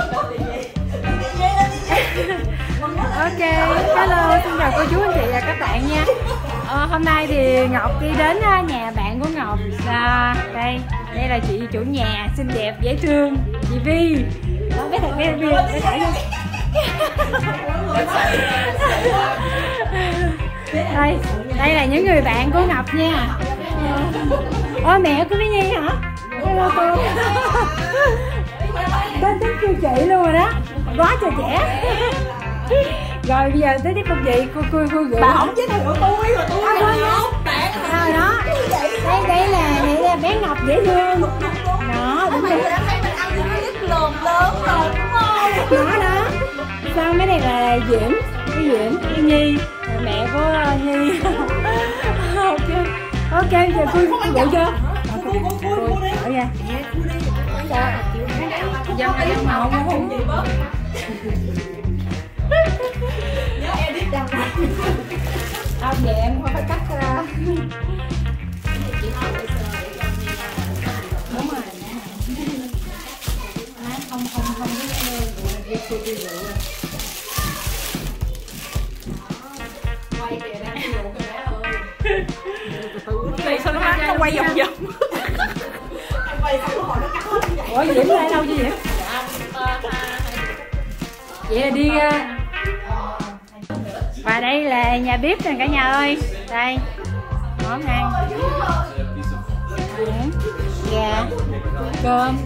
Ok, hello, xin chào cô chú anh chị và các bạn nha. Hôm nay thì Ngọc đi đến nhà bạn của Ngọc. Đây là chị chủ nhà xinh đẹp dễ thương, chị Vi. Đó, bé thật bé Vi, bé thở vô. Đây là những người bạn của Ngọc nha. Mẹ của Bé Nhi hả? Hello cô. Tên tính kêu chị luôn rồi đó, quá trời trẻ. Rồi bây giờ tới tiếp tục gì cô gửi bà không giới thiệu tôi rồi tôi rồi đó. Đây là bé Ngọc dễ thương đó, đúng rồi. Thấy mình ăn cái lớn rồi đúng không? Đó sao mấy này là Diễm, cái Nhi, mẹ của Nhi. Ok giờ cô gửi chưa? Ở nha. Dân màu về em không phải cắt ra. Đúng rồi. Không quay kìa đang đi lụa kìa ơi. Sao nó quay vòng vòng. Quay xong rồi nó cắt hết như vậy. Ủa Diễm ra đâu chứ Diễm? Vậy là đi và đây là nhà bếp nè cả nhà ơi. Đây món ăn gà, cơm,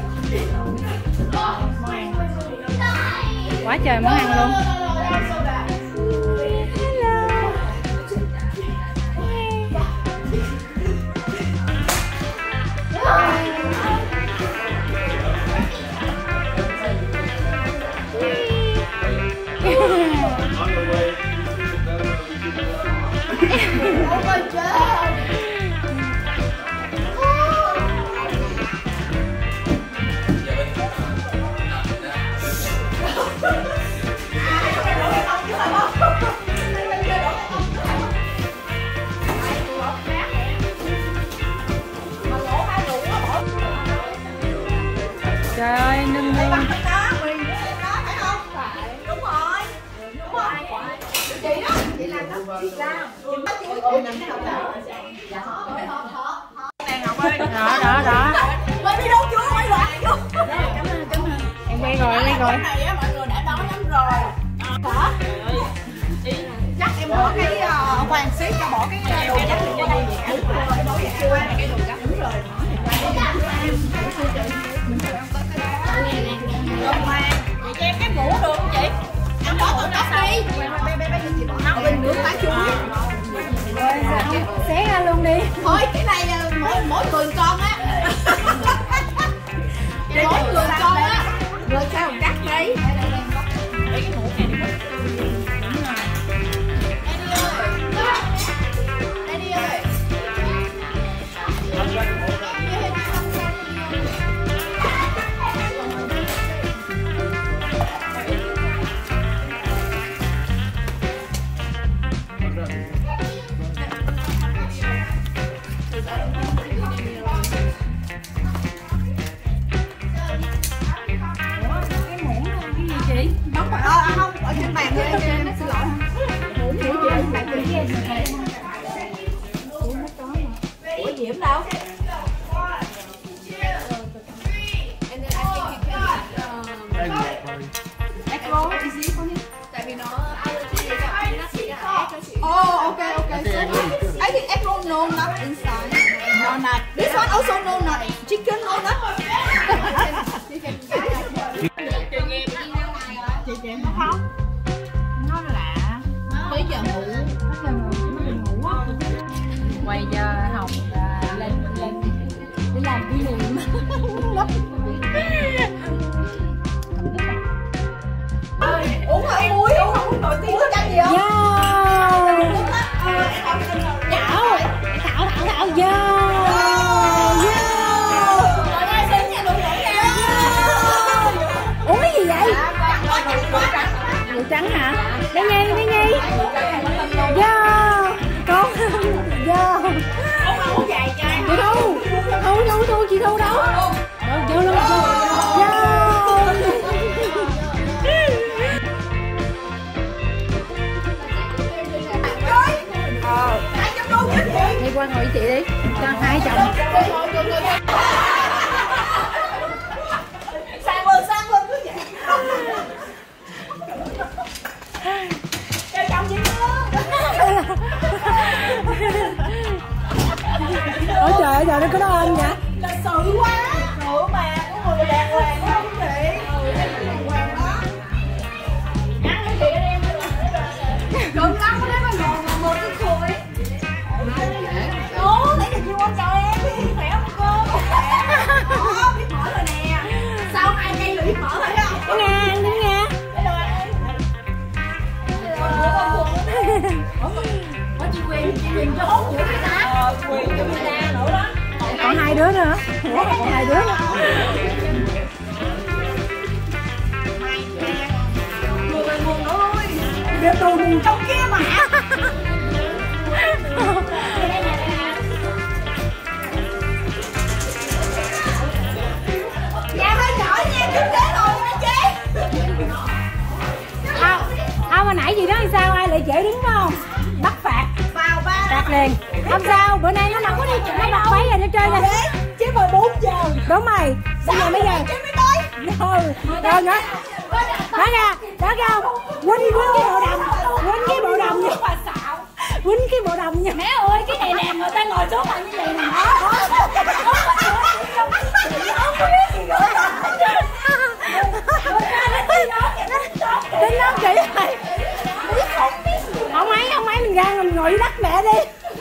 quá trời món ăn luôn. Trời ơi, nâng lên. Đúng rồi. Chị đó, chị làm đó, chị làm. Ngọc ơi. Đó. Quay video chưa? Quay lại chưa? Cảm ơn. Em quay rồi. Cái này mọi người đã đón lắm rồi. Hả? Chắc em bỏ cái khoan xí cho bỏ cái đồ chắc vô đây. Đúng rồi, cái đồ chắc đúng rồi. Chị cho em cái mũ được không chị? Em bỏ tao tóc đi. Nấu bình nướng lá chuối. Xé ra luôn đi. Thôi cái này mỗi người con á. Mỗi người con á. Rồi sao cắt đi. Lấy cái mũ này đi. Daddy ơi. Không, ở trên bàn thôi em xin lỗi. Ủa Diễm đâu? Tại vì nó ok. I think egg roll no nut inside. No nut. This one also no nut. Chicken no nut. Chị em không? Nó lạ. Tới giờ ngủ. Ngủ á. Quay giờ học lên để làm kỷ niệm. Uống hả muối? Uống không uống nổi tiếng chanh gì không? Thảo vô. Uống cái gì vậy? Rượu trắng hả? Bé Nhi. Vô. Con. Vô. Chị Thu đâu? Vô luôn. Vô. đứa nữa. Ủa còn 2 đứa nữa. Nguồn ơi, để tôi nguồn trong kia mà. Nhà hơi nhỏ nha, kinh tế rồi đó chế. Hồi nãy gì đó thì sao ai lại trễ đứng không? Bắt phạt. Vào ba. Phạt liền. Không sao, bữa nay nó nóng quá đi, nó bật váy rồi nó chơi nè. Chế 14 giờ. Đúng rồi. Bây giờ Chế mới tới. rồi nữa. Đó ra, quýnh cái bộ đầm, quýnh cái bộ đầm nha. Quýnh cái bộ đầm nha. Mẹ ơi, cái này nè, người ta ngồi xuống bằng như vậy nè. Tính nó kỹ rồi. Không ấy mình ra mình ngồi dưới đất mẹ đi.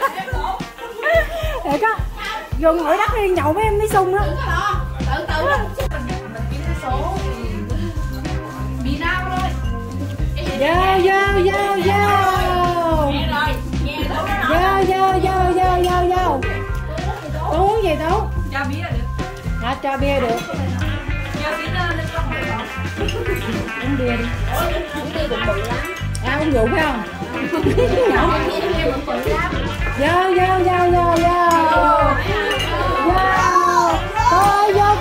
Để có dùng ngồi đất đi nhậu với em mới sung á. Từ mình kiếm cái số bị đau thôi. Vô. Vô. Tú uống gì Tú? Cho bia được. Hả, cho bia được. Cho bia lên trong được không? Uống bia đi. Uống bia cũng bự lắm. Uống rượu phải không? Vô. Coi vô.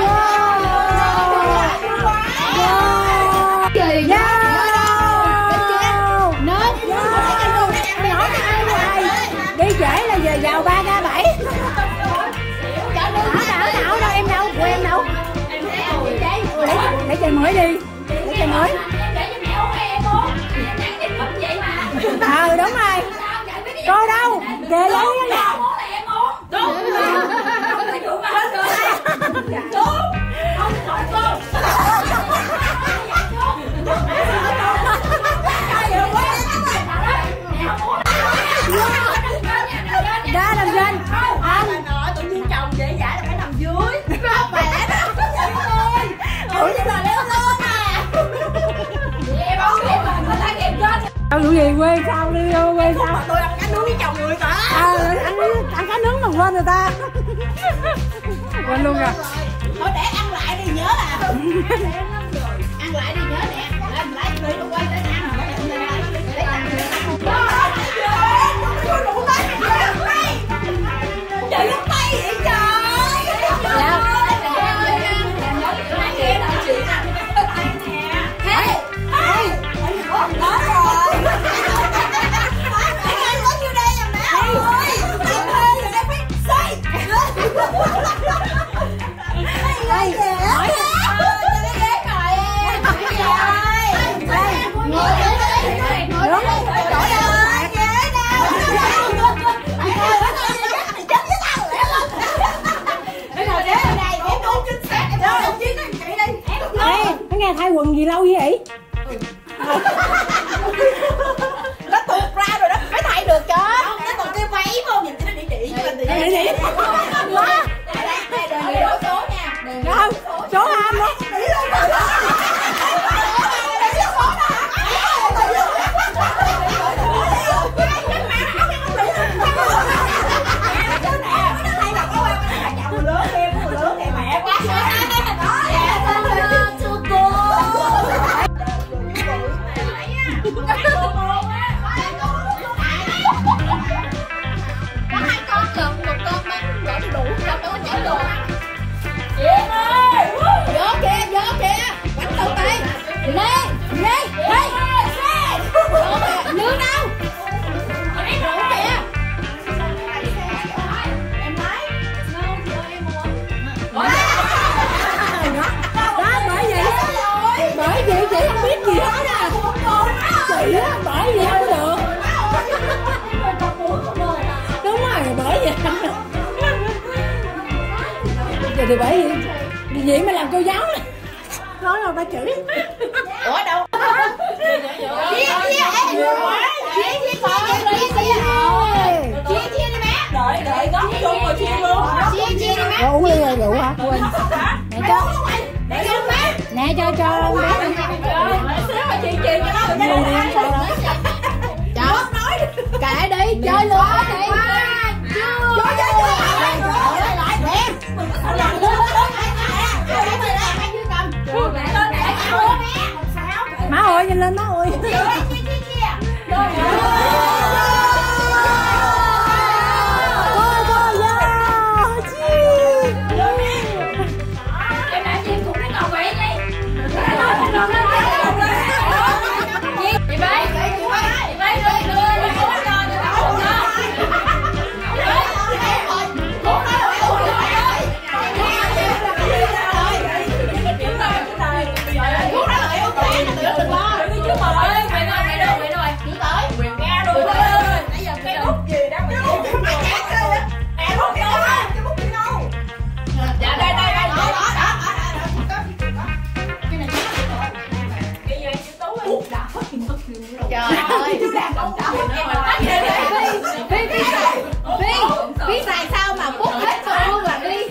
Đi trễ là giờ vào 3K7. Đảo đâu, em đâu, quê em đâu? Để trời mới đi. Để trời mới. Đúng rồi. Cô đâu? Kề lấy cái nào? Ra làm danh. Không. Tự nhiên chồng dễ dãi là phải nằm dưới. Không khỏe đó. Ủa chứ là leo lên à. Em không biết mà người ta kèm chết. Đâu vụ gì quê sao đi quê sao? Tôi ăn cá nướng với chồng người cả. Ăn cá nướng mà quên người ta. Quên luôn rồi. Thôi để ăn lại đi nhớ là. Ăn lại đi nhớ nè. Làm lại đi luôn quay tới ăn rồi nhận ra. Để ăn. Trời lúc tay vậy trời. Dạ. Đó rồi. Anh có nhiêu đây à mẹ ơi. Anh ơi là em phải xây. Đây hỏi cho cái ghế ngồi em. Đây ngồi ghế. Ngồi đúng. Chỗ đâu ghế đâu. Chết với tao rồi em. Cái ngồi ghế ở đây ghế đúng chính xác. Em nói đồng chí nói chị đi. Ê, cái nghe thay quần gì lâu vậy? Nó tuột ra rồi đó, phải thay được chứ. Không, nó còn cái váy không, nhìn cho nó đĩ cho anh Đi. đây đổ số nha. Không, số 2 luôn. Bởi vì không được. Đúng rồi, bởi vì không được. Vậy thì bởi vì vậy mà làm cô giáo này. Nói rồi ba chửi. Ủa đâu? Chia đi mẹ. Đợi góp chung rồi chia luôn. Chia đi mẹ. Uống ly rồi rượu hả? Quên. Mẹ cho. Nè cho luôn bé. Chia cho nó. Chó nói kệ đi chơi luôn đi. Chơi lại. Má ơi nhìn lên má ơi. Biết tại sao mà bút hết con luôn là đi.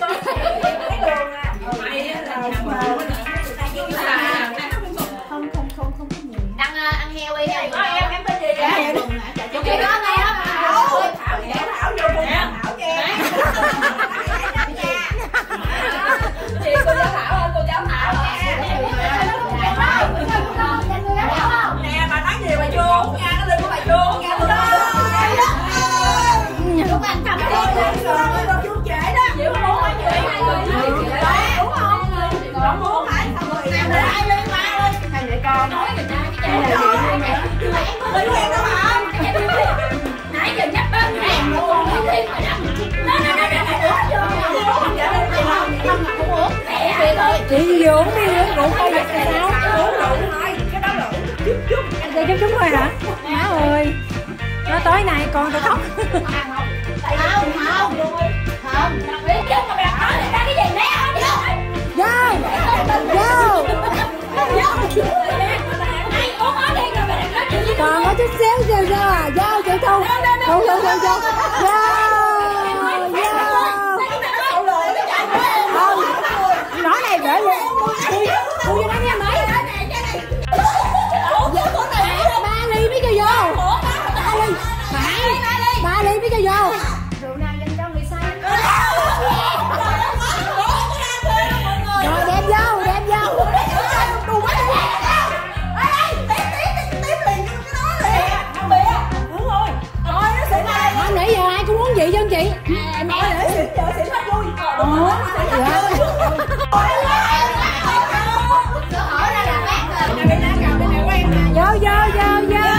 Ăn heo đi em tên gì vậy? Chị có này không? Thảo vô cùng Thảo nha. Chị cô giáo Thảo ơi, cô giáo Thảo. Nè bà nói gì bà vô nha, nó đừng có bà vô nha. Lúc anh cầm con chú trễ đó. Chịu muốn hả chị? Đúng không? Con muốn hả? Nào để ai lên ba lên. Thầy để con nói người ta cái chai là gì vậy? Em có quen đâu hả? Nãy giờ nhắc tên em mà con nói thêm rồi đó. Chị vừa uống đi uống rượu không được sao? Uống rượu thôi, cái đó là chút chút thôi hả? Má ơi, nó tối nay con tao khóc. Không biết chứ mà mày nói người ta cái gì nè. Còn có chút xíu sao à? Vô chị Thu. Nói này gửi lên. Thu vô đó nha mấy. 3 ly mới cho vô. 3 ly mới cho vô. Rượu nào dành cho người say. Rồi đem vô. Nãy giờ ai cũng uống gì chứ chị? Nói để xỉn vợ xỉn hết vui. Vô.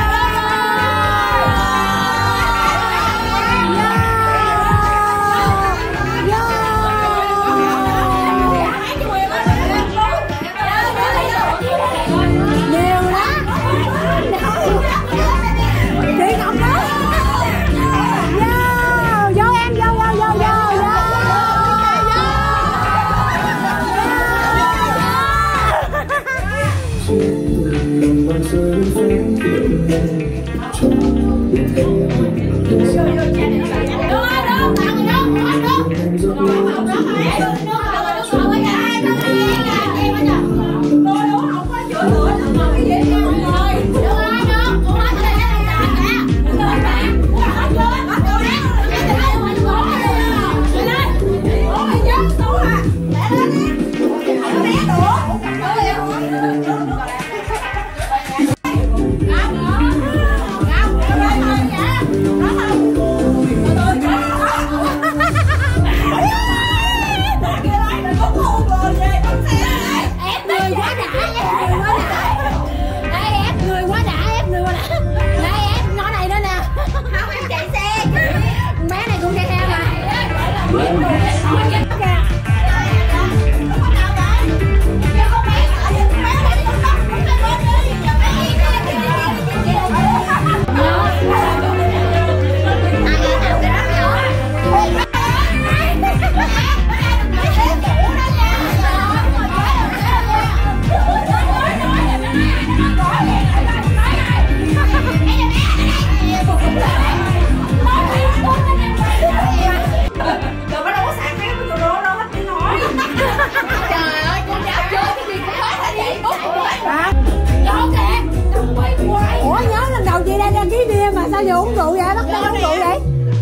Sao giờ uống rượu vậy? Bắt tay uống rượu vậy?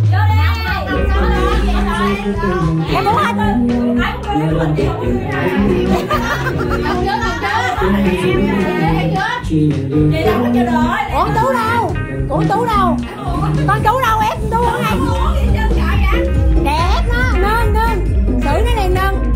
Em uống hết. Không chưa. Chị đâu có chờ đợi. Ủa con Tú đâu? Con Tú đâu? Con Tú đâu ép con Tú ở đây? Đẹp nó, nâng, xử nó liền nâng.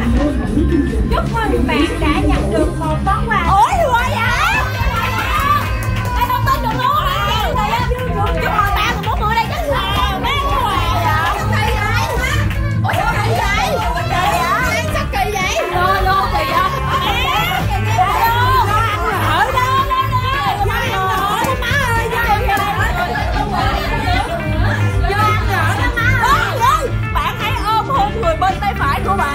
Chúc mừng bạn đã nhận được một món quà. Ủa gì vậy? Ai không tin được luôn. Chúc mừng ba của 40 đây chứ. Mấy quà vậy? Ủa sao kỳ vậy? Sao kỳ vậy? Lô kỳ không? Bạn hãy ôm hôn người bên tay phải của bạn.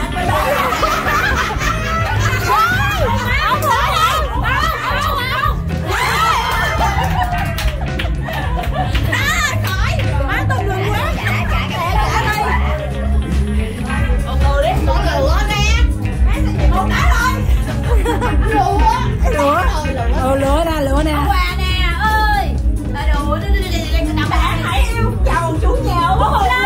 Lửa nè, lửa nè. Quà nè ơi. Bạn hãy yêu chồng chủ nhà ủng hộ lên.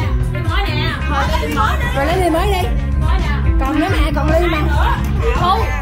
Rồi lấy ly mới đi. Còn nữa mà, còn ly mà. Không.